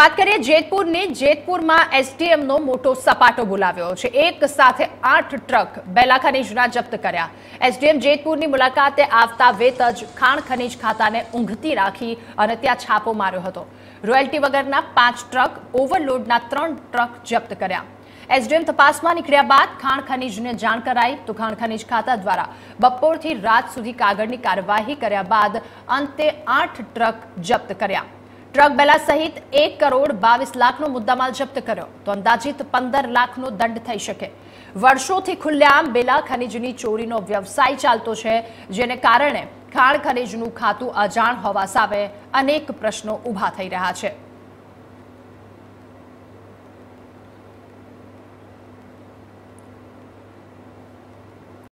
વાત કરીએ જેતપુરની જેતપુરમાં એસટીએમનો મોટો સપાટો બોલાવ્યો છે। એક સાથે 8 ટ્રક બેલા ખનીજના જપ્ત કર્યા। એસડીએમ જેતપુરની મુલાકાતે આવતા વેત જ ખાણ ખનીજ ખાતાને ઊંઘતી રાખી અને ત્યાં છાપો માર્યો હતો। રોયલ્ટી વગરના 5 ટ્રક, ઓવરલોડના 3 ટ્રક જપ્ત કર્યા। एसडीएम तपासમાં નીકળ્યા બાદ ખાણ ખનીજને જાણ કરાઈ તો ખાણ ખનીજ ખાતા દ્વારા બપોરથી રાત સુધી કાગળની કાર્યવાહી કર્યા બાદ અંતે 8 ટ્રક જપ્ત કર્યા। ટ્રક બેલા સહિત 1 કરોડ 22 લાખનો મુદ્દામાલ જપ્ત કર્યો તો અંદાજિત 15 લાખનો દંડ થઈ શકે। વર્ષોથી ખુલ્લેઆમ બેલા ખનીજની ચોરીનો વ્યવસાય ચાલતો છે, જેને કારણે ખાણ ખનીજનું ખાતું અજાણ હોવા સામે અનેક પ્રશ્નો ઊભા થઈ રહ્યા છે।